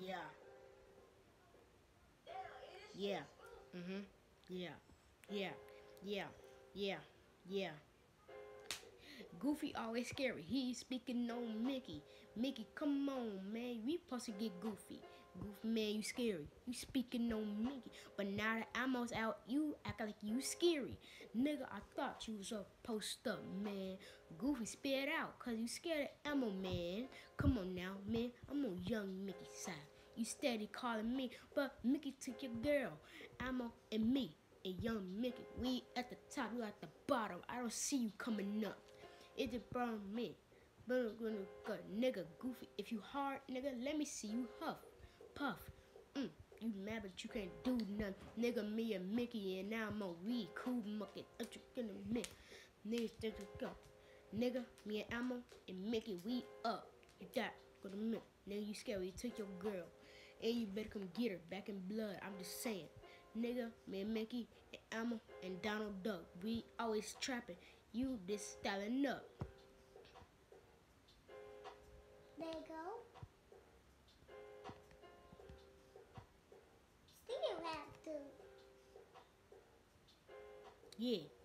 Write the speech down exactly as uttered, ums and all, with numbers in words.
Yeah. Yeah. Mhm. Yeah. Yeah. Yeah. Yeah. Yeah. Goofy always scary. He speaking on Mickey. Mickey, come on, man. We supposed to get Goofy. Goofy, man, you scary. You speaking on Mickey. But now that Elmo's out, you act like you scary. Nigga, I thought you was a post up, man. Goofy, spit out, cause you scared of Elmo, man. Come on now, man. I'm on young Mickey's side. You steady calling me, but Mickey took your girl. Elmo and me and young Mickey, we at the top, you at the bottom. I don't see you coming up. It just burned me. But nigga, Goofy, if you hard, nigga, let me see you huff, puff. Mm, you mad but you can't do nothing. Nigga, me and Mickey and now I'm a weed cool mucket. Gonna me. Nigga, think go. Nigga, me and Elmo and Mickey, we up. You got go to me. Nigga, you scared you took your girl. And you better come get her back in blood. I'm just saying. Nigga, me and Mickey and Elmo and Donald Duck, we always trapping. You just styling up. Lego. Still have to. Yeah.